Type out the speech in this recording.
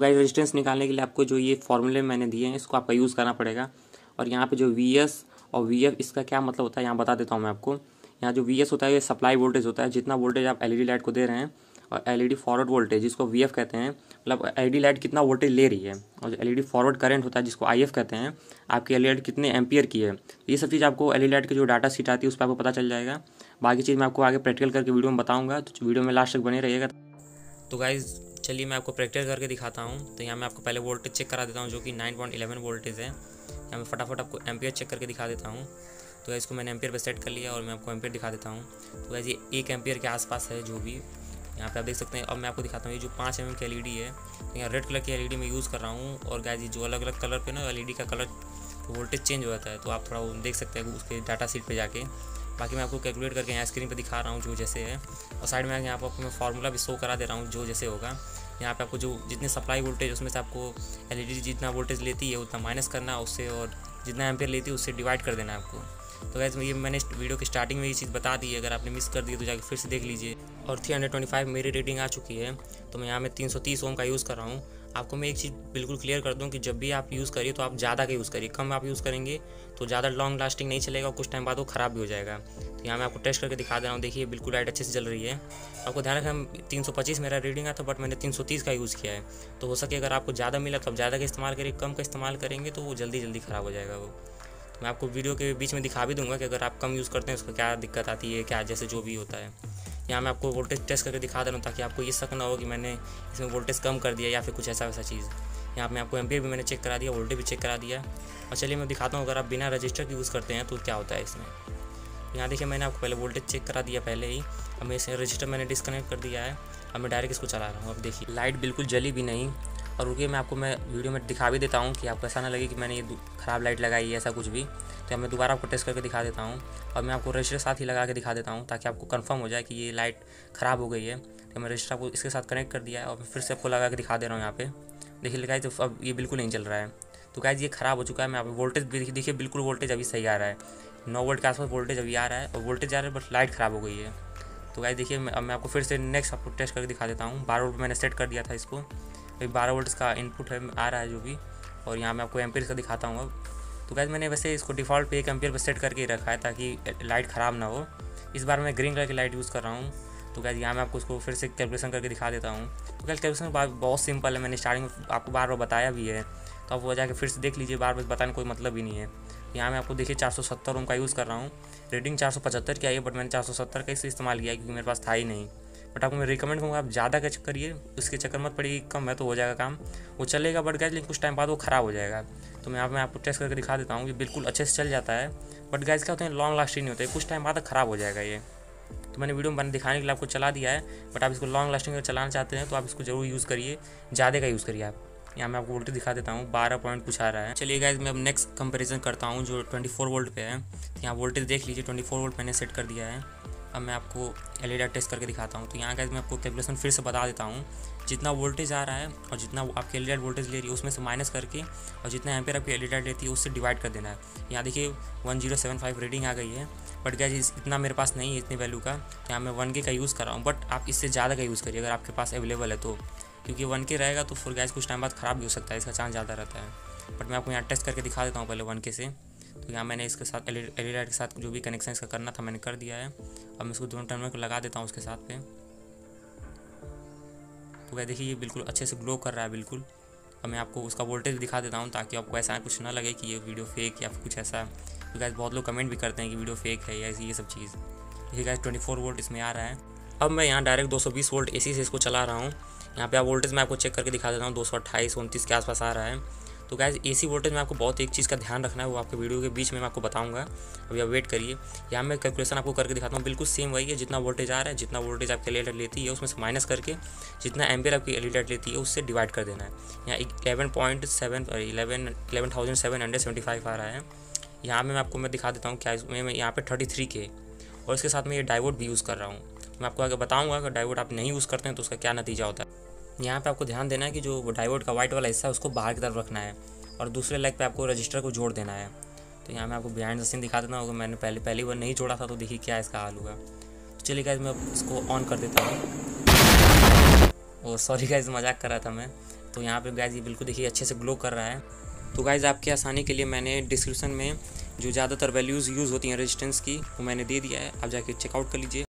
Guys resistance निकालने के लिए आपको जो ये फॉर्मूले मैंने दिए हैं इसको आपका यूज़ करना पड़ेगा। और यहाँ पे जो VS और VF इसका क्या मतलब होता है यहाँ बता देता हूँ मैं आपको। यहाँ जो VS होता है ये सप्लाई वोल्टेज होता है, जितना वोल्टेज आप LED लाइट को दे रहे हैं, और LED फॉरवर्ड वोल्टेज जिसको VF कहते हैं, मतलब LED लाइट कितना वोल्टेज ले रही है। और जो LED फॉरवर्ड करंट होता है जिसको IF कहते हैं, आपकी LED लाइट कितने एम्पियर की है। ये सब चीज़ आपको LED लाइट की जो डाटा शीट आती है उस पर आपको पता चल जाएगा। बाकी चीज़ मैं आपको आगे प्रैक्टिकल करके वीडियो में बताऊँगा, तो वीडियो में लास्ट तक बने रहिएगा। तो गाइज़ चलिए मैं आपको प्रैक्टिकल करके दिखाता हूँ। तो यहाँ मैं आपको पहले वोल्टेज चेक करा देता हूँ जो कि 9.11 वोल्टेज है। यहाँ मैं फटाफट आपको एम्पियर चेक करके दिखा देता हूँ। तो इसको मैंने एम्पियर पे सेट कर लिया और मैं आपको एम्पियर दिखा देता हूँ। तो गाइज़ ये 1 एम्पियर के आसपास है जो भी यहाँ पे आप देख सकते हैं। अब मैं आपको दिखाता हूँ ये जो 5 mm की LED है, तो यहाँ रेड कलर की LED में यूज़ कर रहा हूँ। और गाइज़ ये जो अलग अलग कलर पे ना LED का कलर तो वोल्टेज चेंज हो जाता है, तो आप थोड़ा देख सकते हैं उसके डाटा शीट पे जाके। बाकी मैं आपको कैलकुलेट करके यहाँ स्क्रीन पे दिखा रहा हूँ जो जैसे है। और साइड में यहाँ पर आपको मैं फार्मूला भी शो करा दे रहा हूँ जो जैसे होगा। यहाँ पे आपको जो जितने सप्लाई वोल्टेज उसमें से आपको LED जितना वोल्टेज लेती है उतना माइनस करना उससे, और जितना एम्पियर लेती है उससे डिवाइड कर देना है आपको। तो गाइस ये मैंने वीडियो की स्टार्टिंग में ये चीज़ बता दी है, अगर आपने मिस कर दी तो जाकर फिर से देख लीजिए। और 325 मेरी रेटिंग आ चुकी है, तो मैं यहाँ में 330 ओम का यूज़ कर रहा हूँ। आपको मैं एक चीज़ बिल्कुल क्लियर कर दूँ कि जब भी आप यूज़ करिए तो आप ज़्यादा का यूज़ करिए। कम आप यूज़ करेंगे तो ज़्यादा लॉन्ग लास्टिंग नहीं चलेगा और कुछ टाइम बाद वो ख़राब भी हो जाएगा। तो यहाँ मैं आपको टेस्ट करके दिखा दे रहा हूँ। देखिए बिल्कुल लाइट अच्छे से जल रही है। आपको ध्यान रखें 325 मेरा रीडिंग आता, बट मैंने 330 का यूज़ किया है। तो हो सके अगर आपको ज़्यादा मिला तो आप ज़्यादा का इस्तेमाल करिए, कम का इस्तेमाल करेंगे तो वो जल्दी ख़राब हो जाएगा वो। तो मैं आपको वीडियो के बीच में दिखा भी दूंगा कि अगर आप कम यूज़ करते हैं उसको क्या दिक्कत आती है, क्या जैसे जो भी होता है। यहाँ मैं आपको वोल्टेज टेस्ट करके दिखा दे रहा हूँ ताकि आपको ये शक ना हो कि मैंने इसमें वोल्टेज कम कर दिया या फिर कुछ ऐसा वैसा चीज़। यहाँ पे आपको एम्पियर भी मैंने चेक करा दिया, वोल्टेज भी चेक करा दिया। और चलिए मैं दिखाता हूँ अगर आप बिना रजिस्टर के यूज़ करते हैं तो क्या होता है इसमें। यहाँ देखिए मैंने आपको पहले वोल्टेज चेक करा दिया पहले ही। अब मैं इसे रजिस्टर मैंने डिस्कनेक्ट कर दिया है। अब मैं डायरेक्ट इसको चला रहा हूँ। अब देखिए लाइट बिल्कुल जली भी नहीं। और रुकिए मैं आपको वीडियो में दिखा भी देता हूँ कि आपको ऐसा ना लगे कि मैंने ये ख़राब लाइट लगाई है ऐसा कुछ भी। तो मैं दोबारा आपको टेस्ट करके दिखा देता हूँ। और मैं आपको रजिस्टर साथ ही लगा के दिखा देता हूँ ताकि आपको कंफर्म हो जाए कि ये लाइट ख़राब हो गई है। तो मैं रजिस्टर को इसके साथ कनेक्ट कर दिया है और फिर से आपको लगा के दिखा दे रहा हूँ। यहाँ पे देखिए गाइस तो अब ये बिल्कुल नहीं चल रहा है। तो गाइस ये ख़राब हो चुका है। मैं यहाँ पे वोल्टेज भी देखिए बिल्कुल वोल्टेज अभी सही आ रहा है, 9 वोल्ट के आसपास वोल्टेज अभी आ रहा है और वोल्टेज आ रहा है, बट लाइट ख़राब हो गई है। तो गाइस देखिए अब मैं आपको फिर से नेक्स्ट आपको टेस्ट करके दिखा देता हूँ। 12 वोल्ट मैंने सेट कर दिया था इसको, अभी 12 वोल्ट का इनपुट है आ रहा है जो भी। और यहाँ मैं आपको एम्पियर का दिखाता हूँ अब। तो गाइस मैंने वैसे इसको डिफ़ॉल्ट पे 1 एम्पियर पर सेट करके रखा है ताकि लाइट ख़राब ना हो। इस बार मैं ग्रीन कलर की लाइट यूज़ कर रहा हूँ। तो गाइस यहाँ मैं आपको इसको फिर से कैलकुलेशन करके दिखा देता हूँ। तो गाइस कैलकुलेशन बहुत सिंपल है, मैंने स्टार्टिंग में आपको बार बताया भी है, तो आप वो जाके फिर से देख लीजिए। बार बताने कोई मतलब ही नहीं है। यहाँ मैं आपको देखिए 470 ओम का यूज़ कर रहा हूँ। रेटिंग 475 की आई है, बट मैंने 470 का इससे इस्तेमाल किया क्योंकि मेरे पास था ही नहीं। बट आपको मैं रिकमेंड करूँगा आप ज़्यादा का करिए, उसके चक्कर मत पड़िए। कम है तो हो जाएगा काम, वो चलेगा, बट गाइस लेकिन कुछ टाइम बाद वो ख़राब हो जाएगा। तो मैं आपको टेस्ट करके दिखा देता हूँ। ये बिल्कुल अच्छे से चल जाता है, बट गाइस क्या होता है लॉन्ग लास्टिंग नहीं होता है, कुछ टाइम बाद ख़राब हो जाएगा ये। तो मैंने वीडियो में दिखाने के लिए आपको चला दिया है, बट आप इसको लॉन्ग लास्टिंग अगर चलाना चाहते हैं तो आप इसको जरूर यूज़ करिए, ज़्यादा का यूज़ करिए आप। यहाँ मैं आपको वोल्टेज दिखा देता हूँ, 12 पॉइंट कुछ आ रहा है। चलिए गाइस मैं अब नेक्स्ट कंपैरिजन करता हूँ जो 24 वोल्ट पे है। तो यहाँ वोल्टेज देख लीजिए 24 वोल्ट मैंने सेट कर दिया है। अब मैं आपको LED टेस्ट करके दिखाता हूँ। तो यहाँ गाइस मैं आपको कैलकुलेशन फिर से बता देता हूँ। जितना वोल्टेज आ रहा है और जितना आपकी LED वोल्टेज ले रही है उसमें से माइनस करके, और जितना एम्पियर आपकी LED लेती है उससे डिवाइड कर देना है। यहाँ देखिए 1075 रेटिंग आ गई है, बट गाइस इतना मेरे पास नहीं है इतनी वैल्यू का। यहाँ मैं 1K का यूज़ कर रहा हूँ, बट आप इससे ज़्यादा का यूज़ करिए अगर आपके पास अवेलेबल है तो, क्योंकि 1K रहेगा तो फिर गाइस कुछ टाइम बाद ख़राब भी हो सकता है, इसका चांस ज़्यादा रहता है। बट मैं आपको यहाँ टेस्ट करके दिखा देता हूँ पहले 1K से। तो यहाँ मैंने इसके साथ LED लाइट के साथ जो भी कनेक्शन इसका करना था मैंने कर दिया है। अब मैं इसको दोनों टर्मिनल को लगा देता हूँ उसके साथ पे। तो वह देखिए ये बिल्कुल अच्छे से ग्लो कर रहा है बिल्कुल। अब मैं आपको उसका वोल्टेज दिखा देता हूँ ताकि आपको ऐसा कुछ ना लगे कि ये वीडियो फेक या फिर कुछ ऐसा। तो गाइस बहुत लोग कमेंट भी करते हैं कि वीडियो फेक है या ये सब चीज़। देखिए गाइस 24 वोल्ट इसमें आ रहा है। अब मैं यहाँ डायरेक्ट 220 वोल्ट AC से इसको चला रहा हूँ। यहाँ पे आप वोल्टेज मैं आपको चेक करके दिखा देता हूँ, 228-29 के आसपास आ रहा है। तो गाइस AC वोल्टेज में आपको बहुत एक चीज़ का ध्यान रखना है, वो आपके वीडियो के बीच में मैं आपको बताऊंगा। अभी आप वेट करिए। यहाँ मैं कैलकुलेशन आपको करके दिखाता हूँ, बिल्कुल सेम वही है। जितना वोल्टेज आ रहा है, जितना वोल्टेज आपकी LED लेती है उसमें से माइनस करके जितना एम्पियर आपकी LED लेती है उससे डिवाइड कर देना है। यहाँ 11,775 आ रहा है। यहाँ में आपको मैं दिखा देता हूँ क्या इसमें मैं यहाँ पे 33K, और इसके साथ में ये डायोड भी यूज़ कर रहा हूँ। मैं आपको आगे बताऊँगा अगर डायोड आप नहीं यूज़ करते हैं तो उसका क्या नतीजा होता है। यहाँ पे आपको ध्यान देना है कि जो डायोड का वाइट वाला हिस्सा है उसको बाहर की तरफ रखना है, और दूसरे लेग पे आपको रजिस्टर को जोड़ देना है। तो यहाँ मैं आपको बिहाइंड द सीन दिखा देता हूँ। मैंने पहली बार नहीं जोड़ा था तो देखिए क्या इसका हाल होगा। तो चलिए गाइस मैं इसको ऑन कर देता हूँ। और सॉरी गाइस मजाक कर रहा था मैं। तो यहाँ पे गाइज ये बिल्कुल देखिए अच्छे से ग्लो कर रहा है। तो गाइज़ आपकी आसानी के लिए मैंने डिस्क्रिप्शन में जो ज़्यादातर वैल्यूज़ यूज़ होती हैं रेजिस्टेंस की वो मैंने दे दिया है, आप जाके चेकआउट कर लीजिए।